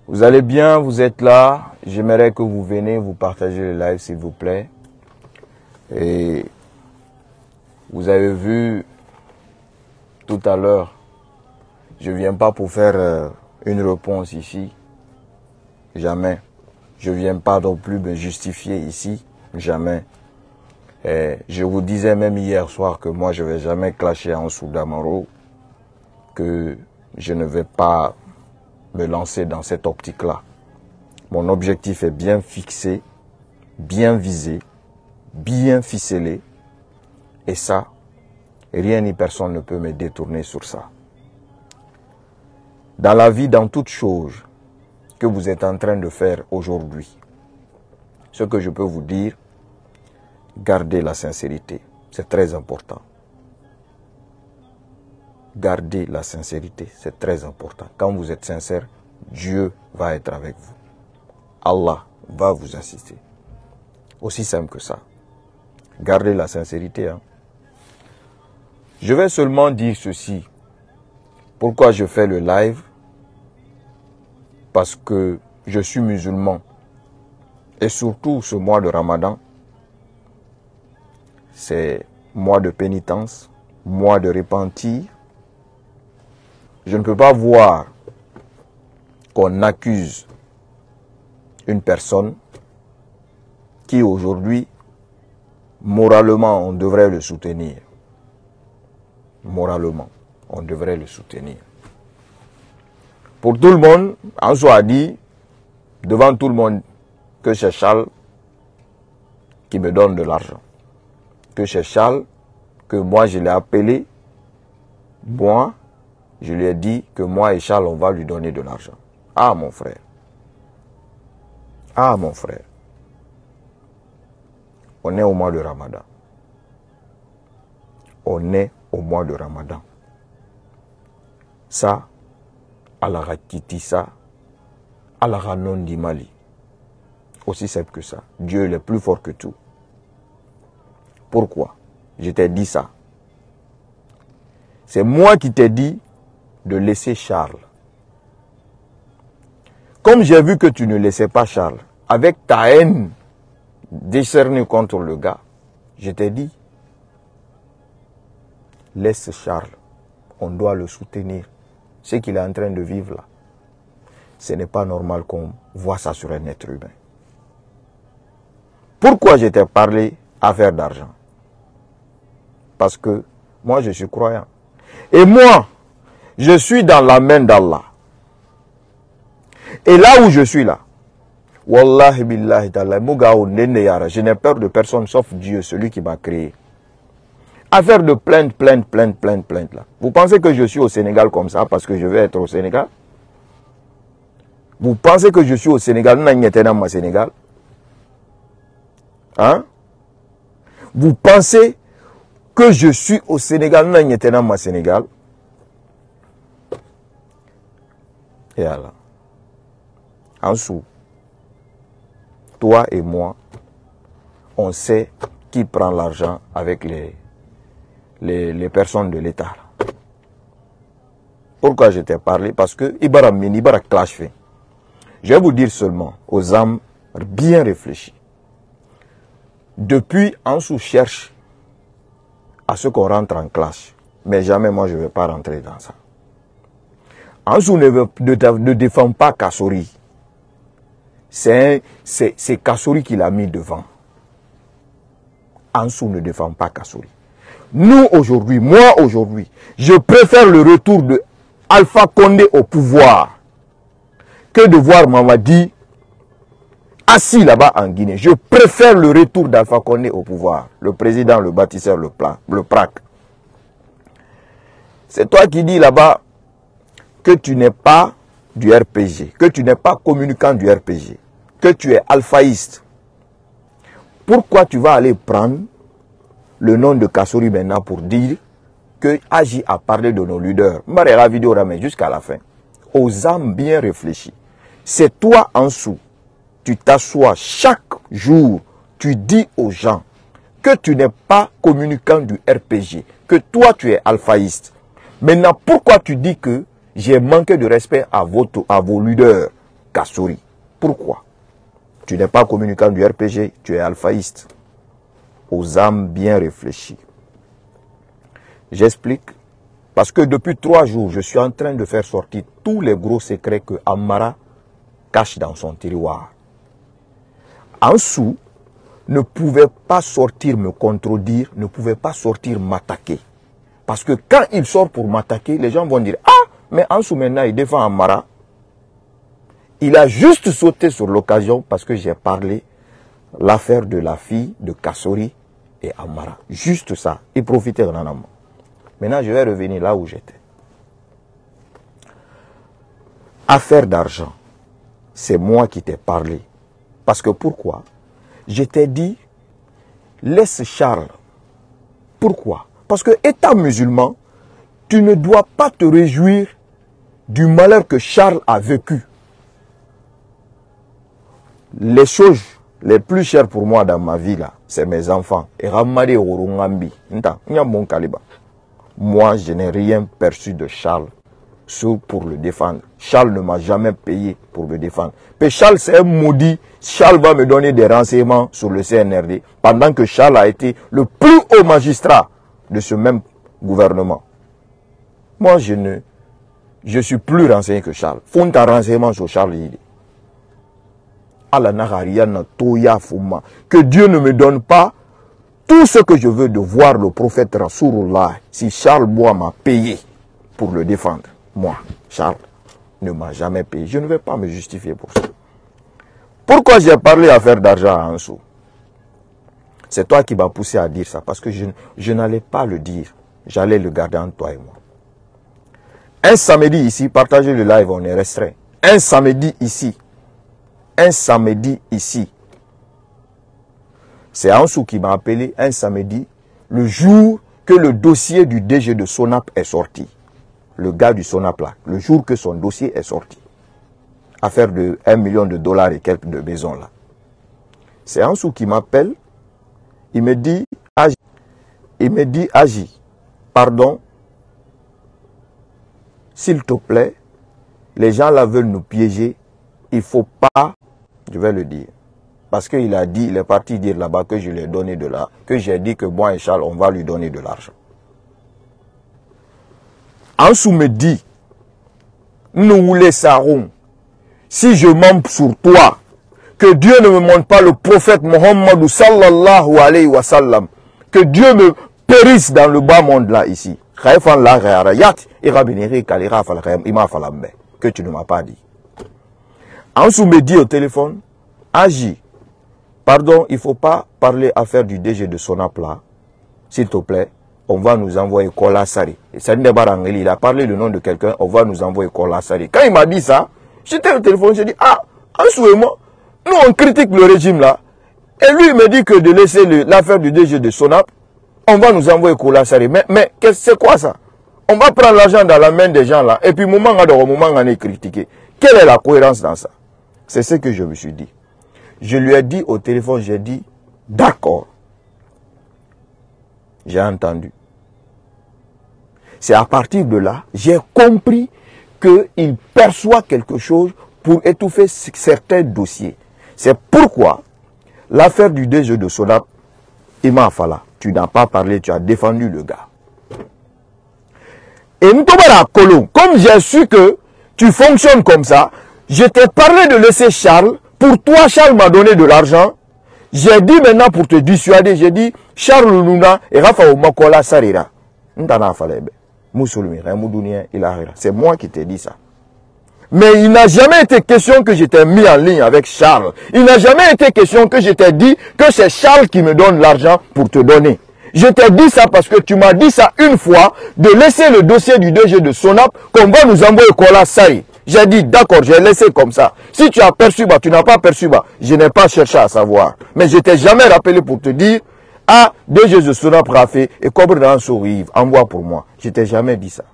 Vous allez bien, vous êtes là. J'aimerais que vous venez, vous partagez le live s'il vous plaît. Et vous avez vu tout à l'heure, je ne viens pas pour faire une réponse ici. Jamais. Je ne viens pas non plus me justifier ici. Jamais. Et je vous disais même hier soir que moi je ne vais jamais clasher en Soudamaro, que je ne vais pas me lancer dans cette optique-là. Mon objectif est bien fixé, bien visé, bien ficelé. Et ça, rien ni personne ne peut me détourner sur ça. Dans la vie, dans toute chose que vous êtes en train de faire aujourd'hui, ce que je peux vous dire, gardez la sincérité. C'est très important. Gardez la sincérité, c'est très important. Quand vous êtes sincère, Dieu va être avec vous. Allah va vous assister. Aussi simple que ça. Gardez la sincérité. Je vais seulement dire ceci. Pourquoi je fais le live? Parce que je suis musulman. Et surtout ce mois de Ramadan, c'est mois de pénitence, mois de repentir. Je ne peux pas voir qu'on accuse une personne qui aujourd'hui, moralement, on devrait le soutenir. Moralement, on devrait le soutenir. Pour tout le monde, Ansou a dit, devant tout le monde, que c'est Charles qui me donne de l'argent. Que c'est Charles, que moi je l'ai appelé, moi, je lui ai dit que moi et Charles, on va lui donner de l'argent. Ah, mon frère. Ah, mon frère. On est au mois de Ramadan. On est au mois de Ramadan. Ça, Allah Kiti ça, Allah non di Mali. Aussi simple que ça. Dieu est plus fort que tout. Pourquoi? Je t'ai dit ça. C'est moi qui t'ai dit de laisser Charles. Comme j'ai vu que tu ne laissais pas Charles, avec ta haine décernée contre le gars, je t'ai dit, laisse Charles, on doit le soutenir. Ce qu'il est en train de vivre là, ce n'est pas normal qu'on voit ça sur un être humain. Pourquoi je t'ai parlé affaire d'argent? Parce que moi je suis croyant. Et moi, je suis dans la main d'Allah. Et là où je suis là, Wallahi billahi ta'ala, je n'ai peur de personne sauf Dieu, celui qui m'a créé. Affaire de plainte là. Vous pensez que je suis au Sénégal comme ça parce que je vais être au Sénégal? Vous pensez que je suis au Sénégal? Sénégal? Hein? Vous pensez que je suis au Sénégal? Sénégal? Et alors, Ansou, toi et moi, on sait qui prend l'argent avec les personnes de l'État. Pourquoi je t'ai parlé? Parce que Ibara clash fait. Je vais vous dire seulement aux âmes bien réfléchies. Depuis, Ansou cherche à ce qu'on rentre en clash. Mais jamais moi je ne vais pas rentrer dans ça. Ansou ne défend pas Kassori. C'est Kassori qui l'a mis devant. Ansou ne défend pas Kassori. Nous aujourd'hui, moi aujourd'hui, je préfère le retour de Alpha Condé au pouvoir que de voir Mamadi assis là-bas en Guinée. Je préfère le retour d'Alpha Condé au pouvoir. Le président, le bâtisseur, le PRAC. C'est toi qui dis là-bas que tu n'es pas du RPG, que tu n'es pas communicant du RPG, que tu es alphaïste. Pourquoi tu vas aller prendre le nom de Kassori maintenant pour dire que Agi a parlé de nos leaders? La vidéo ramène jusqu'à la fin. Aux âmes bien réfléchies. C'est toi en dessous. Tu t'assois chaque jour, tu dis aux gens que tu n'es pas communicant du RPG, que toi tu es alphaïste. Maintenant, pourquoi tu dis que j'ai manqué de respect à vos leaders? Kassouri. Pourquoi? Tu n'es pas communicant du RPG, tu es alphaïste. Aux âmes bien réfléchies. J'explique. Parce que depuis 3 jours, je suis en train de faire sortir tous les gros secrets que Amara cache dans son tiroir. Ansou ne pouvait pas sortir me contredire, ne pouvait pas sortir m'attaquer. Parce que quand il sort pour m'attaquer, les gens vont dire « Ah, mais Ansou maintenant il défend Amara ». Il a juste sauté sur l'occasion parce que j'ai parlé l'affaire de la fille de Kassouri et Amara. Juste ça. Il profitait de l'anam. Maintenant, je vais revenir là où j'étais. Affaire d'argent. C'est moi qui t'ai parlé. Parce que pourquoi? Je t'ai dit, laisse Charles. Pourquoi? Parce que étant musulman, tu ne dois pas te réjouir du malheur que Charles a vécu. Les choses les plus chères pour moi dans ma vie, là, c'est mes enfants. Et Ramadi Orungambi. Moi, je n'ai rien perçu de Charles pour le défendre. Charles ne m'a jamais payé pour me défendre. Mais Charles, c'est un maudit. Charles va me donner des renseignements sur le CNRD pendant que Charles a été le plus haut magistrat de ce même gouvernement. Moi, je suis plus renseigné que Charles. Faut un renseignement sur Charles. Que Dieu ne me donne pas tout ce que je veux de voir le prophète Rasulullah. Si Charles Bois m'a payé pour le défendre, moi, Charles ne m'a jamais payé. Je ne vais pas me justifier pour ça. Pourquoi j'ai parlé affaire d'argent à Ansou? C'est toi qui m'as poussé à dire ça. Parce que je n'allais pas le dire. J'allais le garder entre toi et moi. Un samedi ici, partagez le live, on est restreint. Un samedi ici. Un samedi ici. C'est Ansou qui m'a appelé un samedi, le jour que le dossier du DG de Sonap est sorti. Le gars du Sonap là, le jour que son dossier est sorti. Affaire de 1 million de dollars et quelques de maisons là. C'est Ansou qui m'appelle, il me dit, Agi, pardon, s'il te plaît, les gens là veulent nous piéger, il ne faut pas, je vais le dire. Parce qu'il a dit, il est parti dire là-bas que je lui ai donné de l'argent, que j'ai dit que moi et Charles, on va lui donner de l'argent. Ansou me dit, nous les sarons, si je mens sur toi, que Dieu ne me montre pas le prophète Mohammed sallallahu alayhi wa sallam, que Dieu me périsse dans le bas monde là, ici. Que tu ne m'as pas dit. Ansou me dit au téléphone, Agi, pardon, il ne faut pas parler affaire du DG de Sonap là. S'il te plaît, on va nous envoyer Kola Sari. Il a parlé le nom de quelqu'un, on va nous envoyer Kola Sari. Quand il m'a dit ça, j'étais au téléphone, j'ai dit, ah, Ansou et moi, nous on critique le régime là. Et lui il me dit que de laisser l'affaire du DG de Sonap, on va nous envoyer Kola Sari. Mais c'est quoi ça? On va prendre l'argent dans la main des gens là, et puis moment on est critiqué. Quelle est la cohérence dans ça? C'est ce que je me suis dit. Je lui ai dit au téléphone, j'ai dit, d'accord. J'ai entendu. C'est à partir de là, j'ai compris qu'il perçoit quelque chose pour étouffer certains dossiers. C'est pourquoi l'affaire du DG de Sonap, Ima Afala, tu n'as pas parlé, tu as défendu le gars. Et Ntobara Kolon, comme j'ai su que tu fonctionnes comme ça, je t'ai parlé de laisser Charles. Pour toi, Charles m'a donné de l'argent. J'ai dit maintenant pour te dissuader, j'ai dit, Charles Luna et Rafa Omakola Sarira. C'est moi qui t'ai dit ça. Mais il n'a jamais été question que je t'ai mis en ligne avec Charles. Il n'a jamais été question que je t'ai dit que c'est Charles qui me donne l'argent pour te donner. Je t'ai dit ça parce que tu m'as dit ça une fois, de laisser le dossier du DG de Sonap, qu'on va nous envoyer Kola Sari. J'ai dit, d'accord, j'ai laissé comme ça. Si tu as perçu, bah, tu n'as pas perçu, bah, je n'ai pas cherché à savoir. Mais je t'ai jamais rappelé pour te dire, ah, DG de Sonap Rafé et Cobre dans Sourive, envoie pour moi. Je t'ai jamais dit ça.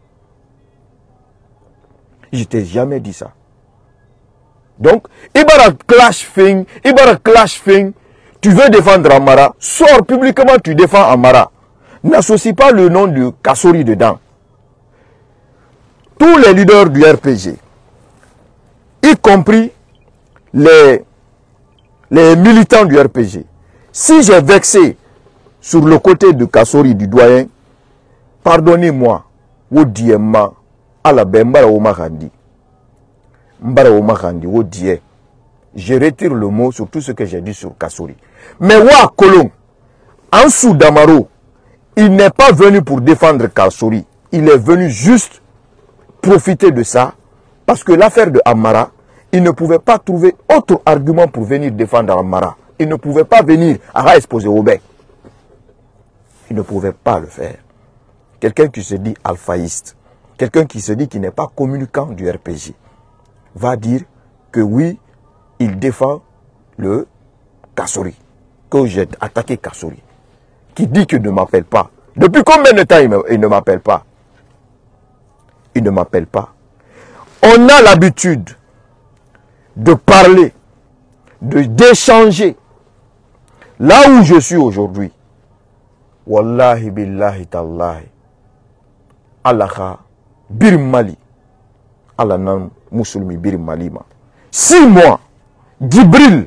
Je t'ai jamais dit ça. Donc, Ibara clash thing, tu veux défendre Amara, sors publiquement, tu défends Amara. N'associe pas le nom de Kassouri dedans. Tous les leaders du RPG, y compris les militants du RPG. Si j'ai vexé sur le côté de Kassori, du doyen, pardonnez-moi, Wodiema, à la Bembara Omarandi. Mbara Omarandi, Wodie. Je retire le mot sur tout ce que j'ai dit sur Kassori. Mais Wa Kolon, Ansou Damaro, il n'est pas venu pour défendre Kassori. Il est venu juste profiter de ça. Parce que l'affaire de Amara, il ne pouvait pas trouver autre argument pour venir défendre Amara. Il ne pouvait pas venir à exposer au bec. Il ne pouvait pas le faire. Quelqu'un qui se dit alphaïste, quelqu'un qui se dit qu'il n'est pas communicant du RPG, va dire que oui, il défend le Kassori, que j'ai attaqué Kassori, qui dit qu'il ne m'appelle pas. Depuis combien de temps il ne m'appelle pas? Il ne m'appelle pas. On a l'habitude de parler, d'échanger. Là où je suis aujourd'hui, Wallahi billahi tallahi, Allah bir Mali, Allah nan musulmi bir Malima. 6 mois, Djibril,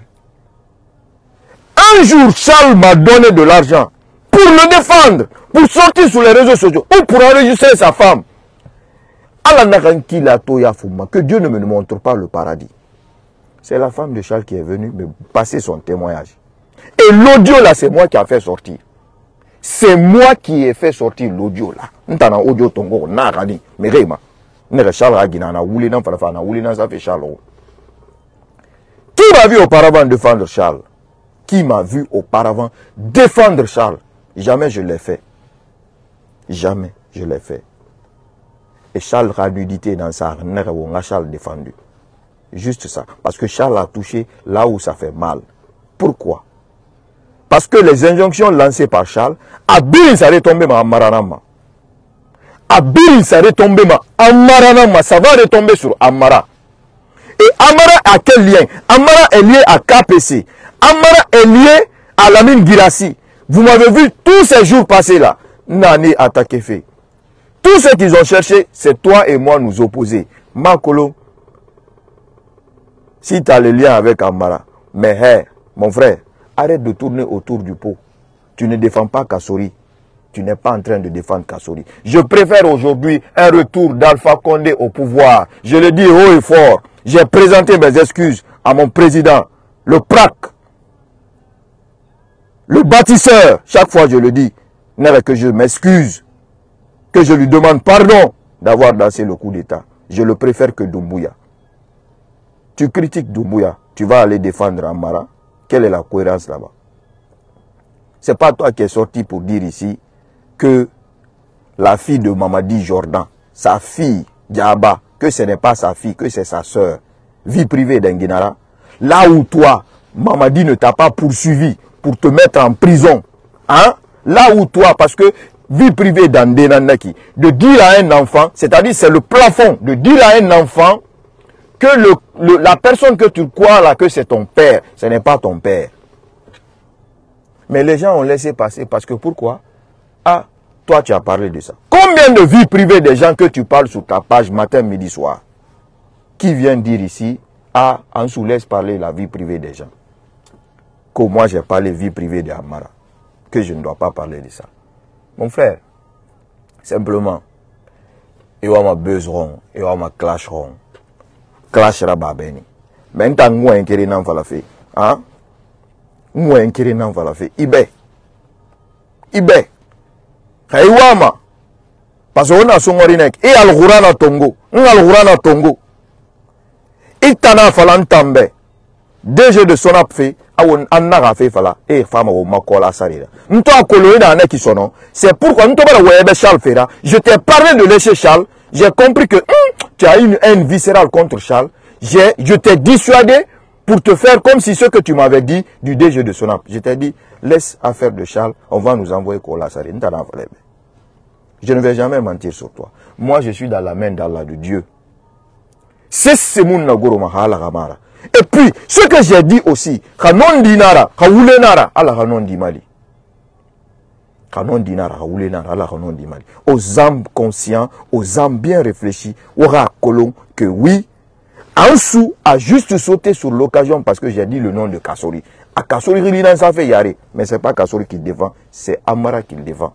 un jour Charles m'a donné de l'argent pour le défendre, pour sortir sur les réseaux sociaux ou pour enregistrer sa femme. Que Dieu ne me montre pas le paradis. C'est la femme de Charles qui est venue me passer son témoignage. Et l'audio là, c'est moi qui a fait sortir. C'est moi qui ai fait sortir l'audio là. N'tana audio tongo na rani. Mais réma. N'ere Charles Ragina na wuli na falafa na wuli na ça fait Charles. Qui m'a vu auparavant défendre Charles? Qui m'a vu auparavant défendre Charles? Jamais je l'ai fait. Jamais je l'ai fait. Et Charles a nudité dans sa Charles défendu. Juste ça. Parce que Charles a touché là où ça fait mal. Pourquoi? Parce que les injonctions lancées par Charles, Abil ça retomber ma Amaranama. Abil ça retomber ma Amaranama. Ça va retomber sur Amara. Et Amara a quel lien? Amara est lié à KPC. Amara est lié à Lamine Girassi. Vous m'avez vu tous ces jours passés là. Nani attaqué fait. Tout ce qu'ils ont cherché, c'est toi et moi nous opposer. Makolo, si tu as le lien avec Amara, mais hey, mon frère, arrête de tourner autour du pot. Tu ne défends pas Kassori. Tu n'es pas en train de défendre Kassori. Je préfère aujourd'hui un retour d'Alpha Condé au pouvoir. Je le dis haut et fort. J'ai présenté mes excuses à mon président, le PRAC, le bâtisseur. Chaque fois je le dis, que je m'excuse, que je lui demande pardon d'avoir dansé le coup d'État. Je le préfère que Doumbouya. Tu critiques Doumbouya, tu vas aller défendre Amara. Quelle est la cohérence là-bas? C'est pas toi qui es sorti pour dire ici que la fille de Mamadi Jordan, sa fille Diaba, que ce n'est pas sa fille, que c'est sa sœur, vie privée d'Enguinara. Là où toi, Mamadi ne t'a pas poursuivi pour te mettre en prison. Hein? Là où toi, parce que vie privée d'Andenandaki, de dire à un enfant, c'est-à-dire c'est le plafond, de dire à un enfant que la personne que tu crois là, que c'est ton père, ce n'est pas ton père. Mais les gens ont laissé passer parce que pourquoi? Ah, toi tu as parlé de ça. Combien de vies privées des gens que tu parles sur ta page matin, midi, soir? Qui vient dire ici, ah, Ansou laisse parler la vie privée des gens. Que moi j'ai parlé vie privée de Amara. Que je ne dois pas parler de ça. Mon frère, simplement, il y a ma besoin, il y a ma clasheront. Clashera babeni. Maintenant, nous inquiétons dans la fait. Hein? Nous inquiétons dans la fait. Ibe. Kaiwama. Parce qu'on a son orinek. Et al-Ghurana Tongo. Al-Ghurana Tongo. Itana falantambe. DG de Sonap fait. Awon annaga fait fala. Et femme au makola sarira. N'to a coloné dans un qui sono. C'est pourquoi n'to pas le Charles Ferra. Je t'ai parlé de lécher Charles. J'ai compris que tu as une haine viscérale contre Charles. Je t'ai dissuadé pour te faire comme si ce que tu m'avais dit du DG de Sonap. Je t'ai dit, laisse affaire de Charles, on va nous envoyer Kola Sari. Je ne vais jamais mentir sur toi. Moi, je suis dans la main d'Allah, de Dieu. C'est mon nagoro mahala ramara. Et puis, ce que j'ai dit aussi, kanon dinara, kawulenara, Allah kanon di Mali. Kanon dinara, kawulenara, Allah kanon di Mali. Aux âmes conscients, aux âmes bien réfléchies, aura colon que oui, Ansou a juste sauté sur l'occasion parce que j'ai dit le nom de Kassori. À Kassori, il ça fait Yari. Mais ce n'est pas Kassori qui défend, c'est Amara qui le défend.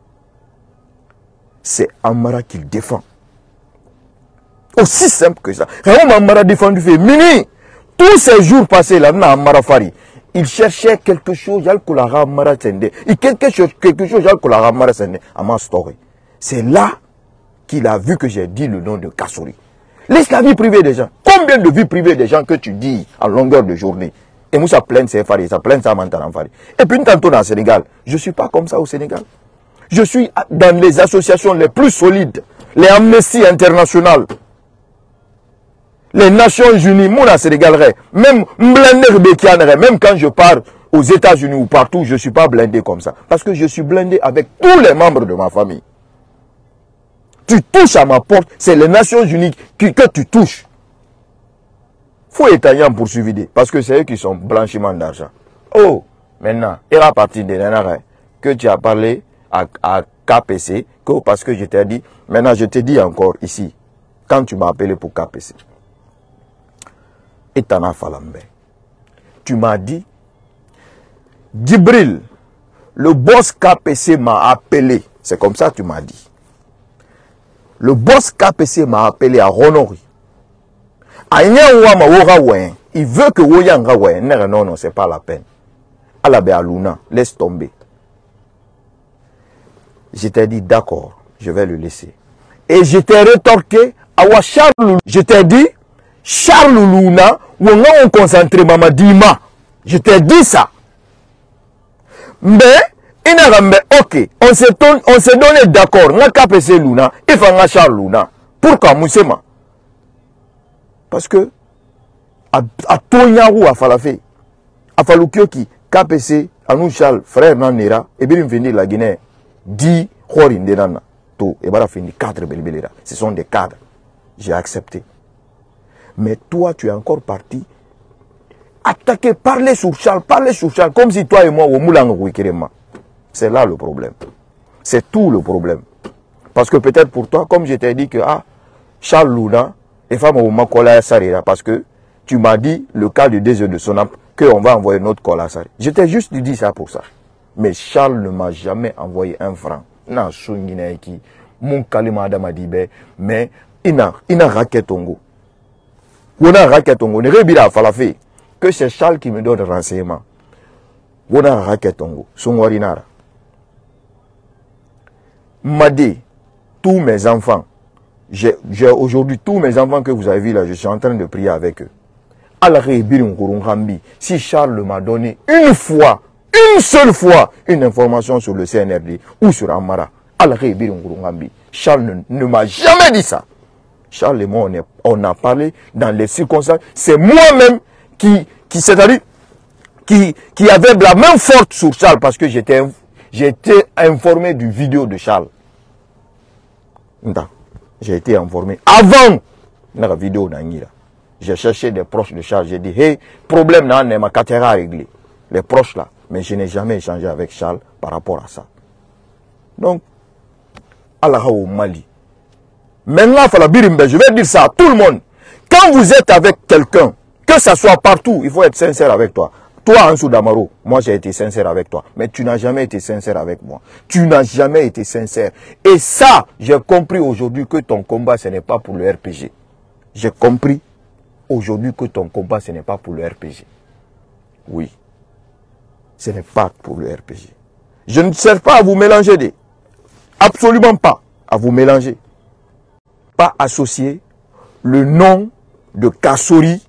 C'est Amara qui le défend. Aussi simple que ça. Amara défendu fait minuit. Tous ces jours passés là, Amara Fari, il cherchait quelque chose, Amara Sende. Et quelque chose, Amara Sende, à ma story. C'est là qu'il a vu que j'ai dit le nom de Kassori. Laisse la vie privée des gens. Combien de vies privées des gens que tu dis en longueur de journée? Et moi, ça plaint c'est Fari, ça plaint ça maintenant Fari. Et puis, tantôt dans le Sénégal, je ne suis pas comme ça au Sénégal. Je suis dans les associations les plus solides, les Amnesty International, les Nations Unies, moi, Sénégal, même même quand je pars aux États-Unis ou partout, je ne suis pas blindé comme ça. Parce que je suis blindé avec tous les membres de ma famille. Tu touches à ma porte, c'est les Nations Unies que tu touches. Faut étayer en poursuivi, parce que c'est eux qui sont blanchiment d'argent. Oh, maintenant, et à partir de l'année que tu as parlé à KPC, parce que je t'ai dit, maintenant je te dis encore ici, quand tu m'as appelé pour KPC, et t'en as falambé, tu m'as dit, Djibril, le boss KPC m'a appelé, c'est comme ça que tu m'as dit. Le boss KPC m'a appelé à Ronori. Il veut que Woyanga Wayen. Non, non, c'est pas la peine. Alabé Aluna, laisse tomber. Je t'ai dit, d'accord, je vais le laisser. Et je t'ai rétorqué, à Charles, je t'ai dit, Charles Luna, on concentré Mama Dima. Je t'ai dit ça. Mais, ok, on s'est donné d'accord. On a KPC Luna, il faut un Charles Luna. Pourquoi Moussema? Parce que, à Tonyaru, à Falafé, à Falukioki, KPC, à nous Charles, frère Nanera, et bien venir la Guinée, 10 Horindenana, tout, et voilà fini 4 Belbelera. Ce sont des cadres. J'ai accepté. Mais toi, tu es encore parti attaquer, parler sur Charles, comme si toi et moi, au Moulang Wikirema. C'est là le problème. C'est tout le problème. Parce que peut-être pour toi, comme je t'ai dit que Charles Luna, et femme au Makola Sarira, parce que tu m'as dit le cas du désir de Sonap, qu'on va envoyer notre Kola Sari. Je t'ai juste dit ça pour ça. Mais Charles ne m'a jamais envoyé un franc. Non, Sungineki, mon Kalima Adamadibe, mais il n'a raquetongo. On a raquetongo. Ne rebira falafé. Que c'est Charles qui me donne renseignement. On a raquetongo. Songorinara. M'a dit, tous mes enfants, j'ai aujourd'hui tous mes enfants que vous avez vus là, je suis en train de prier avec eux. Si Charles m'a donné une fois, une seule fois, une information sur le CNRD ou sur Amara, Charles ne m'a jamais dit ça. Charles et moi, on a parlé dans les circonstances. C'est moi-même qui avait la main forte sur Charles parce que j'étais informé du vidéo de Charles. J'ai été informé avant la vidéo d'Angira. J'ai cherché des proches de Charles. J'ai dit, hey, problème là, ma catéra à régler. Les proches là. Mais je n'ai jamais échangé avec Charles par rapport à ça. Donc, Allah au Mali. Maintenant, je vais dire ça à tout le monde. Quand vous êtes avec quelqu'un, que ça soit partout, il faut être sincère avec toi. Toi, Ansou Damaro, moi j'ai été sincère avec toi. Mais tu n'as jamais été sincère avec moi. Tu n'as jamais été sincère. Et ça, j'ai compris aujourd'hui que ton combat, ce n'est pas pour le RPG. J'ai compris aujourd'hui que ton combat, ce n'est pas pour le RPG. Oui. Ce n'est pas pour le RPG. Je ne cherche pas à vous mélanger. Absolument pas à vous mélanger. Pas associer le nom de Kassori,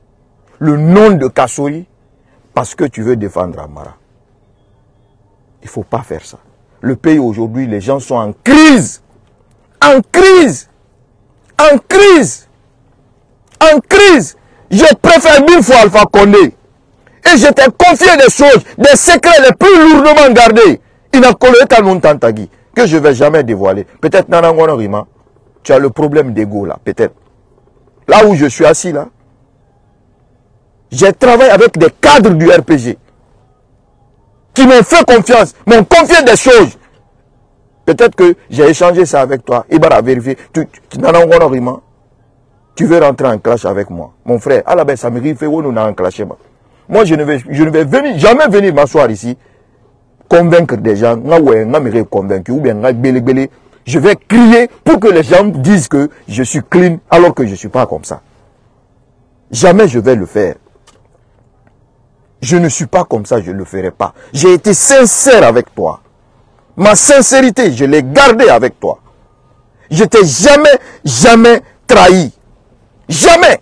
parce que tu veux défendre Amara. Il ne faut pas faire ça. Le pays aujourd'hui, les gens sont en crise. En crise. En crise. En crise. Je préfère 1000 fois Alpha Condé. Et je t'ai confié des choses, des secrets les plus lourdement gardés. Il n'a collé à mon tantagi, que je ne vais jamais dévoiler. Peut-être Nanangona Rima, tu as le problème d'ego là, peut-être. Là où je suis assis là, j'ai travaillé avec des cadres du RPG qui m'ont fait confiance, m'ont confié des choses. Peut-être que j'ai échangé ça avec toi. Il va vérifier. Tu n'as pas Tu veux rentrer en clash avec moi. Mon frère, à la base, ça me fait où nous en clash. Moi, je ne vais jamais venir m'asseoir ici, convaincre des gens, convaincu, ou bien je vais crier pour que les gens disent que je suis clean alors que je ne suis pas comme ça. Jamais je vais le faire. Je ne suis pas comme ça, je ne le ferai pas. J'ai été sincère avec toi. Ma sincérité, je l'ai gardée avec toi. Je t'ai jamais trahi. Jamais.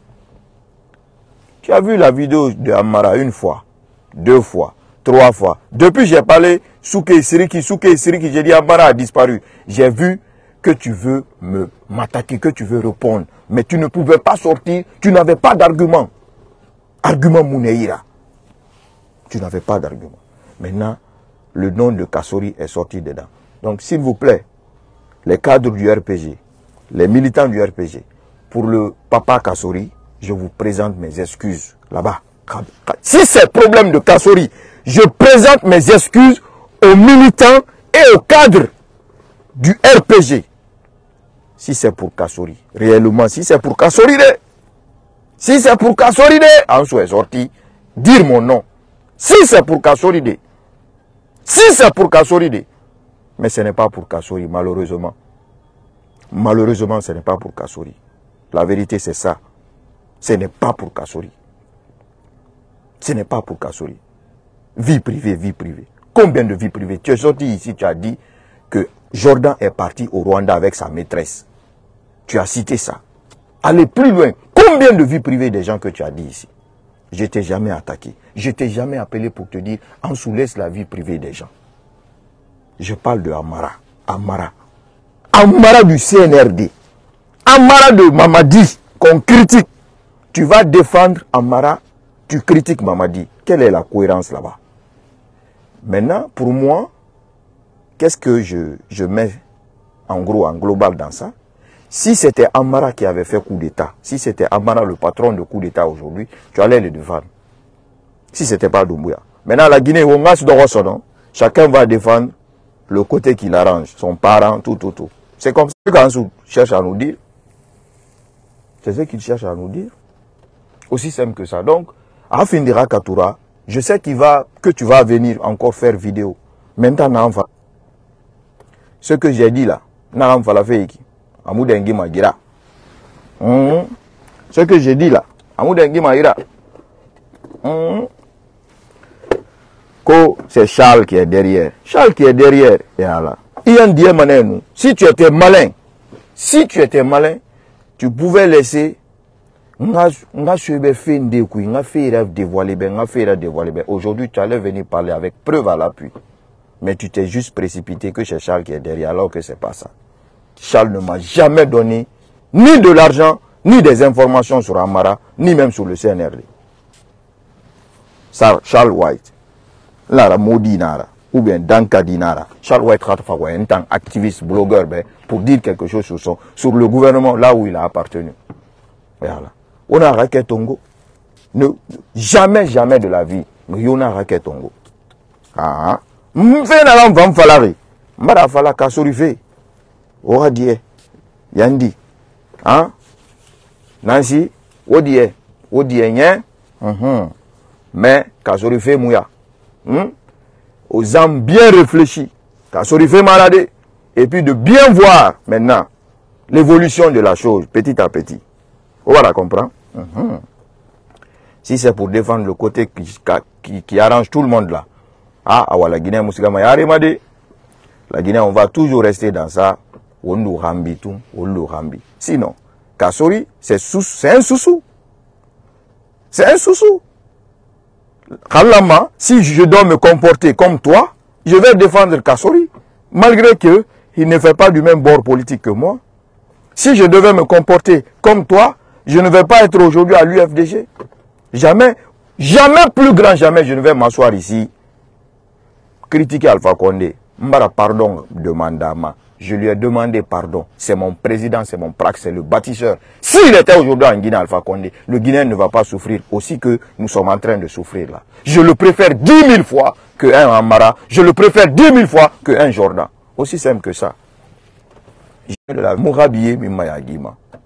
Tu as vu la vidéo de Amara une fois, 2 fois, 3 fois. Depuis j'ai parlé, Souké Siriki, j'ai dit Amara a disparu. J'ai vu que tu veux m'attaquer, que tu veux répondre. Mais tu ne pouvais pas sortir, tu n'avais pas d'argument. Argument Mouneira. Tu n'avais pas d'argument. Maintenant, le nom de Kassori est sorti dedans. Donc, s'il vous plaît, les cadres du RPG, les militants du RPG, pour le papa Kassori, je vous présente mes excuses là-bas. Si c'est problème de Kassori, je présente mes excuses aux militants et aux cadres du RPG. Si c'est pour Kassori, réellement, si c'est pour Kassori, si c'est pour Kassori, Ansou est sorti, dire mon nom. Si c'est pour Kassoride, si c'est pour Kassoride, mais ce n'est pas pour Kassori, malheureusement. Malheureusement, ce n'est pas pour Kassori. La vérité, c'est ça. Ce n'est pas pour Kassori. Ce n'est pas pour Kassori. Vie privée, vie privée. Combien de vie privée? Tu es sorti ici, tu as dit que Jordan est parti au Rwanda avec sa maîtresse. Tu as cité ça. Allez plus loin. Combien de vie privée des gens que tu as dit ici? Je t'ai jamais attaqué. Je t'ai jamais appelé pour te dire, on soulaisse la vie privée des gens. Je parle de Amara. Amara. Amara du CNRD. Amara de Mamadi, qu'on critique. Tu vas défendre Amara, tu critiques Mamadi. Quelle est la cohérence là-bas? Maintenant, pour moi, qu'est-ce que je mets en gros, en global dans ça? Si c'était Amara qui avait fait coup d'État, si c'était Amara le patron de coup d'État aujourd'hui, tu allais le défendre. Si ce n'était pas Doumbouya. Maintenant, la Guinée, chacun va défendre le côté qu'il arrange, son parent, tout. C'est comme ça qu'Ansou cherche à nous dire. C'est ce qu'il cherche à nous dire. Aussi simple que ça. Donc, à Findira Katoura, je sais que tu vas venir encore faire vidéo. Maintenant, ce que j'ai dit là, ce que j'ai dit là, c'est Charles qui est derrière. Charles qui est derrière. Si tu étais malin, tu pouvais laisser aujourd'hui, tu allais venir parler avec preuve à l'appui. Mais tu t'es juste précipité que c'est Charles qui est derrière, alors que c'est pas ça. Charles ne m'a jamais donné ni de l'argent, ni des informations sur Amara, ni même sur le CNRD. Charles White, Lara Modi Nara, ou bien Danka Dinara. Charles White un tant activiste, blogueur, pour dire quelque chose sur le gouvernement, là où il a appartenu. Voilà. On a raqué Tongo. Jamais de la vie. On a raqué Tongo. Ah. M'fena va m'falari. M'bara fala Kassori fait. Ora die. Yandi. Hein? Nancy. Odie nyen. Mais Kassori fait mouya. Aux âmes bien réfléchis. Kassori fait malade. Et puis de bien voir maintenant l'évolution de la chose petit à petit. On va la comprendre. Si c'est pour défendre le côté qui arrange tout le monde là. Ah, la Guinée, la Guinée, on va toujours rester dans ça. Sinon, Kassori, c'est un sous-sous. C'est un sous-sous. Si je dois me comporter comme toi, je vais défendre Kassori, malgré qu'il ne fait pas du même bord politique que moi. Si je devais me comporter comme toi, je ne vais pas être aujourd'hui à l'UFDG. Jamais, plus grand, jamais je ne vais m'asseoir ici, critiquer Alpha Condé. Mbara pardon de Mandama. Je lui ai demandé pardon. C'est mon président, c'est mon praque, c'est le bâtisseur. S'il était aujourd'hui en Guinée, Alpha Condé, le Guinéen ne va pas souffrir aussi que nous sommes en train de souffrir là. Je le préfère 10 000 fois qu'un Amara. Je le préfère 10 000 fois qu'un Jordan. Aussi simple que ça. De la Mourabiye Mimaya Guima.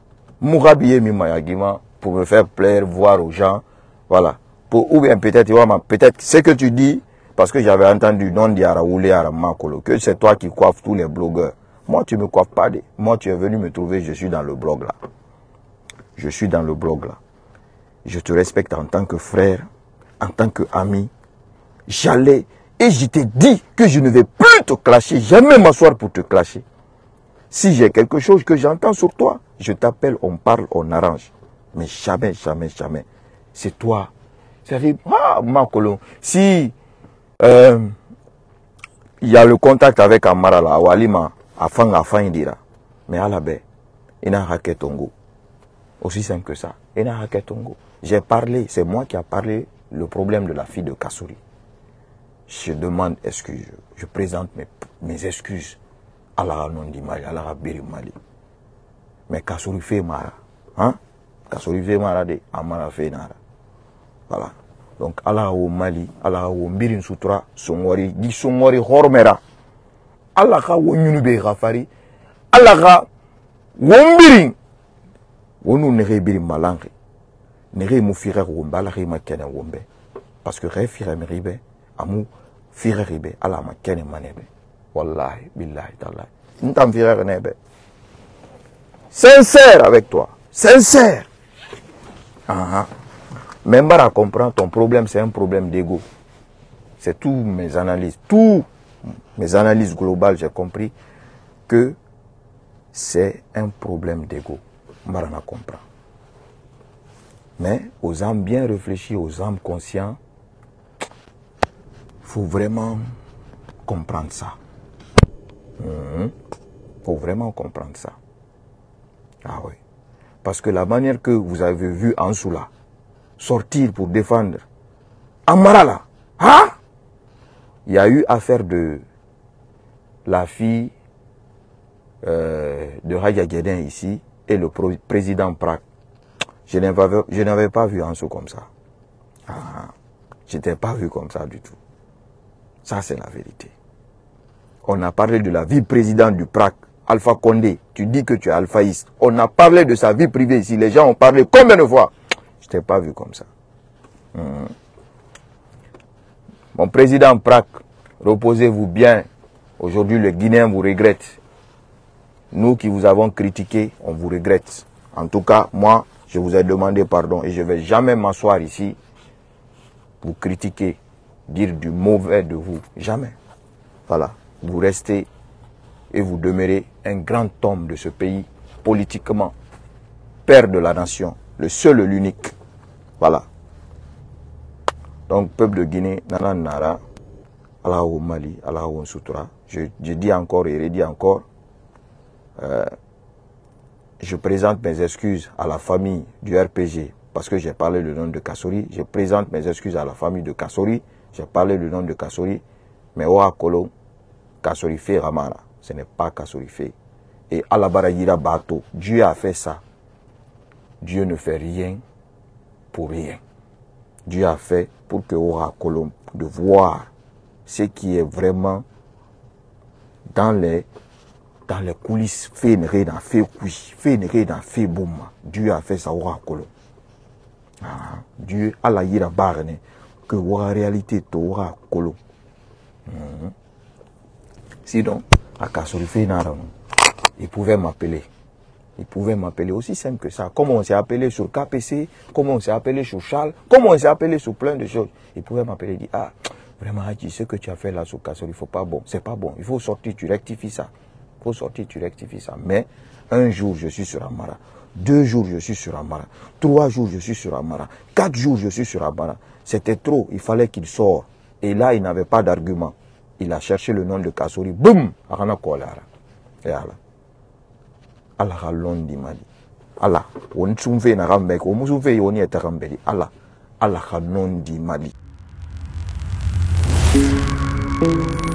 Mourabiye Mimayagima pour me faire plaire, voir aux gens. Voilà. Ou bien peut-être ce que tu dis, parce que j'avais entendu non Diaraoulé Aramakolo, que c'est toi qui coiffes tous les blogueurs. Moi, tu ne me coiffes pas. Moi, tu es venu me trouver, je suis dans le blog là. Je suis dans le blog là. Je te respecte en tant que frère, en tant qu'ami. J'allais et je t'ai dit que je ne vais plus te clasher, jamais m'asseoir pour te clasher. Si j'ai quelque chose que j'entends sur toi, je t'appelle, on parle, on arrange. Mais jamais, jamais, jamais. C'est toi. Ça fait, Makolo, si il y a le contact avec Amara là, Walima, afin dira. Mais à la baie, il n'a hacké Tongo. Aussi simple que ça. Il n'a hacké Tongo. J'ai parlé, c'est moi qui a parlé le problème de la fille de Kassouri. Je demande excuse. Je présente mes excuses à la Nondi Mali, à la Rabiri Mali. Mais Kassouri fait Mara. Hein? Kassouri fait Mara de Amara fait Nara. Voilà. Donc, Allah au Mali, Allah au Mbirin Sutra, Songwari, di Songwari Hormera. Allah ka wonyunube Rafari. Allah ka wombirin. Wonu nere birin malange. Nere mu fire womba, Allah ma kene wombe. Parce que re fire meribe, amu fire ribe, Allah ma kene manebe. Wallahi, billahi, tallahi. N'tam fire nebe. Sincère avec toi. Sincère. Même à comprendre, ton problème, c'est un problème d'ego. C'est toutes mes analyses globales, j'ai compris que c'est un problème d'ego. Marana comprend. Mais aux âmes bien réfléchies, aux âmes conscientes, il faut vraiment comprendre ça. Il faut vraiment comprendre ça. Ah oui. Parce que la manière que vous avez vu Ansoula sortir pour défendre Amara là, hein? Il y a eu affaire de la fille de Hadja Guédin ici et le président Prak. Je n'avais pas vu Ansou comme ça. Je n'étais pas vu comme ça du tout. Ça, c'est la vérité. On a parlé de la vie présidente du Prak, Alpha Condé. Tu dis que tu es alphaïste. On a parlé de sa vie privée ici. Les gens ont parlé combien de fois? Je t'ai pas vu comme ça. Mon président Prak, reposez-vous bien. Aujourd'hui, les Guinéens vous regrettent. Nous qui vous avons critiqué, on vous regrette. En tout cas, moi, je vous ai demandé pardon et je ne vais jamais m'asseoir ici pour critiquer, dire du mauvais de vous. Jamais. Voilà. Vous restez et vous demeurez un grand homme de ce pays, politiquement, père de la nation, le seul et l'unique. Voilà. Donc, peuple de Guinée, Nana Nara, Allah au Mali, Allah au Soutra. Je dis encore et redis encore, je présente mes excuses à la famille du RPG, parce que j'ai parlé le nom de Kassouri. Je présente mes excuses à la famille de Kassouri. J'ai parlé le nom de Kassouri. Mais Oa Kolo, Kassouri fait Ramara. Ce n'est pas Kassouri fait. Et Alabarayira Bato, Dieu a fait ça. Dieu ne fait rien pour rien. Dieu a fait pour que Oa Kolo de voir ce qui est vraiment dans les coulisses, fait une raie dans fait couille, fait une raie dans fait boum. Dieu a fait ça Oa Kolo. Dieu a la yira barne que Oa réalité to Oa Kolo. Sinon, à Kassouri fait Nara, il pouvait m'appeler. Il pouvait m'appeler aussi simple que ça. Comme on s'est appelé sur KPC, comme on s'est appelé sur Charles, comme on s'est appelé sur plein de choses. Il pouvait m'appeler et dire, ah, vraiment, Hadji, ce que tu as fait là sur Kassouri, il faut pas bon. C'est pas bon. Il faut sortir, tu rectifies ça. Il faut sortir, tu rectifies ça. Mais un jour, je suis sur Amara. 2 jours, je suis sur Amara. 3 jours, je suis sur Amara. 4 jours, je suis sur Amara. C'était trop. Il fallait qu'il sorte. Et là, il n'avait pas d'argument. Il a cherché le nom de Kassouri. Boum! Arana Kolara. Et Allah. Allah a l'ondi Mali. Allah. On s'ouvre na rambek. On s'ouvre yoni et rambeli. Allah. Allah a l'ondi Mali.